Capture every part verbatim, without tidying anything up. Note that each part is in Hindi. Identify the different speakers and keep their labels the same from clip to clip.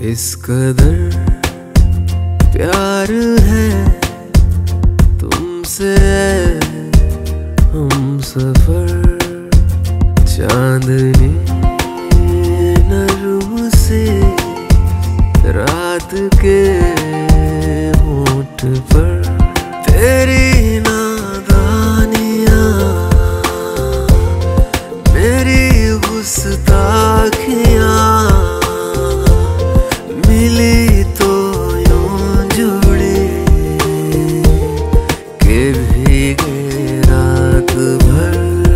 Speaker 1: इस कदर प्यार है तुमसे हम सफर, चांदनी नरम से रात के होठ पर, तेरी नादानियाँ मेरी गुस्ताखियाँ मिली तो यूं जुड़ी के भीगे रात भर।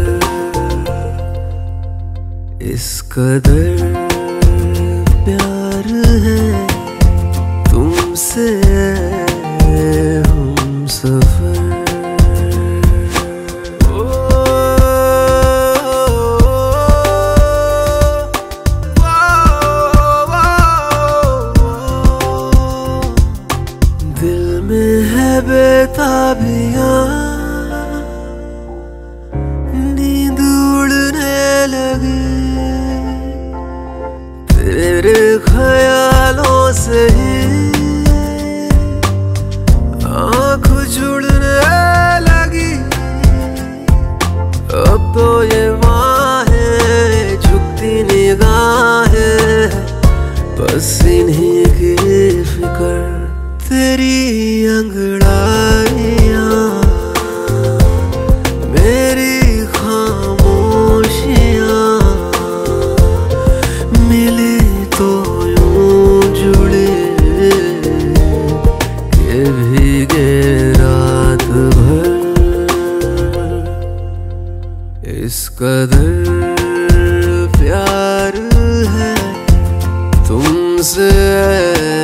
Speaker 1: इस कदर प्यार है तुमसे हम सफर। दिल में है बेताबियां, नींद उड़ने लगी तेरे ख्यालों से ही, आँख जुड़ने लगी अब तो ये बाहें झुकती निगाहें, बस इन्हीं की फिक्र। तेरी अंगड़ाइयाँ मेरी खामोशियाँ मिली तो यूं जुड़े के भीगे रात भर। इस कदर प्यार है तुमसे